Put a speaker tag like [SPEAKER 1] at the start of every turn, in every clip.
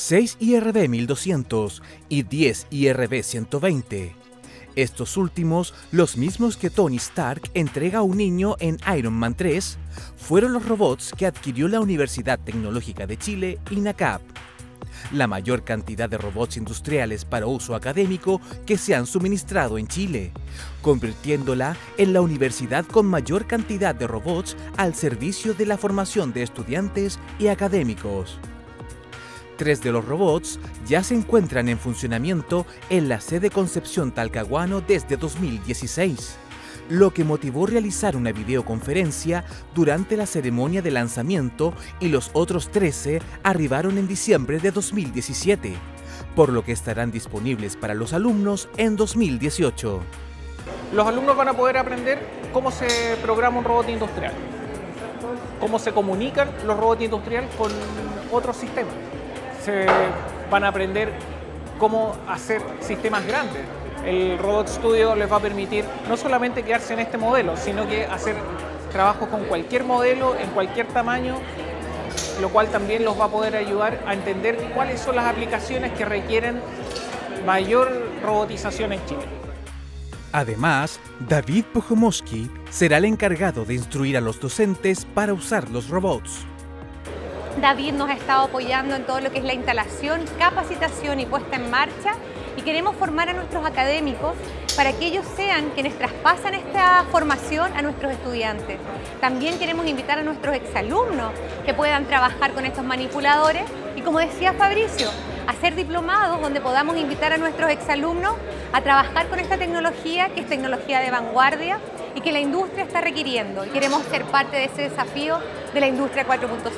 [SPEAKER 1] 6 IRB 1200 y 10 IRB 120. Estos últimos, los mismos que Tony Stark entrega a un niño en Iron Man 3, fueron los robots que adquirió la Universidad Tecnológica de Chile, INACAP. La mayor cantidad de robots industriales para uso académico que se han suministrado en Chile, convirtiéndola en la universidad con mayor cantidad de robots al servicio de la formación de estudiantes y académicos. 3 de los robots ya se encuentran en funcionamiento en la sede Concepción Talcahuano desde 2016, lo que motivó realizar una videoconferencia durante la ceremonia de lanzamiento, y los otros 13 arribaron en diciembre de 2017, por lo que estarán disponibles para los alumnos en 2018.
[SPEAKER 2] Los alumnos van a poder aprender cómo se programa un robot industrial, cómo se comunican los robots industriales con otros sistemas. Se van a aprender cómo hacer sistemas grandes. El Robot Studio les va a permitir no solamente quedarse en este modelo, sino que hacer trabajos con cualquier modelo, en cualquier tamaño, lo cual también los va a poder ayudar a entender cuáles son las aplicaciones que requieren mayor robotización en Chile.
[SPEAKER 1] Además, David Pojomowski será el encargado de instruir a los docentes para usar los robots.
[SPEAKER 3] David nos ha estado apoyando en todo lo que es la instalación, capacitación y puesta en marcha, y queremos formar a nuestros académicos para que ellos sean quienes traspasan esta formación a nuestros estudiantes. También queremos invitar a nuestros exalumnos que puedan trabajar con estos manipuladores y, como decía Fabricio, hacer diplomados donde podamos invitar a nuestros exalumnos a trabajar con esta tecnología, que es tecnología de vanguardia y que la industria está requiriendo, y queremos ser parte de ese desafío de la industria 4.0.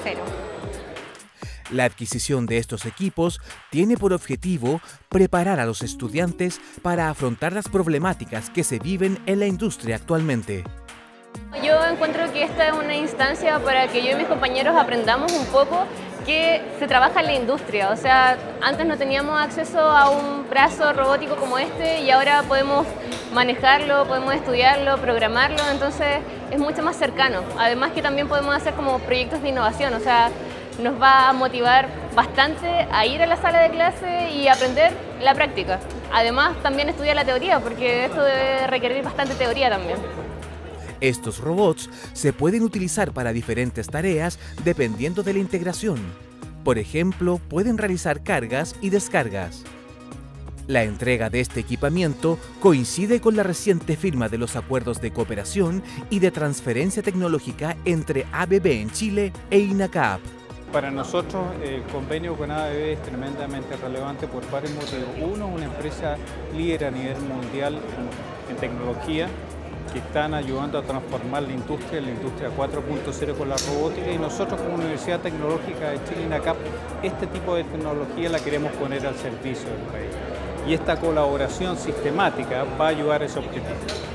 [SPEAKER 1] La adquisición de estos equipos tiene por objetivo preparar a los estudiantes para afrontar las problemáticas que se viven en la industria actualmente.
[SPEAKER 4] Yo encuentro que esta es una instancia para que yo y mis compañeros aprendamos un poco que se trabaja en la industria. O sea, antes no teníamos acceso a un brazo robótico como este y ahora podemos manejarlo, podemos estudiarlo, programarlo, entonces es mucho más cercano. Además que también podemos hacer como proyectos de innovación, o sea, nos va a motivar bastante a ir a la sala de clase y aprender la práctica. Además, también estudiar la teoría, porque esto debe requerir bastante teoría también.
[SPEAKER 1] Estos robots se pueden utilizar para diferentes tareas dependiendo de la integración. Por ejemplo, pueden realizar cargas y descargas. La entrega de este equipamiento coincide con la reciente firma de los acuerdos de cooperación y de transferencia tecnológica entre ABB en Chile e INACAP.
[SPEAKER 5] Para nosotros el convenio con ABB es tremendamente relevante por varios motivos. Uno, una empresa líder a nivel mundial en tecnología, que están ayudando a transformar la industria 4.0 con la robótica, y nosotros como Universidad Tecnológica de Chile, INACAP, este tipo de tecnología la queremos poner al servicio del país. Y esta colaboración sistemática va a ayudar a ese objetivo.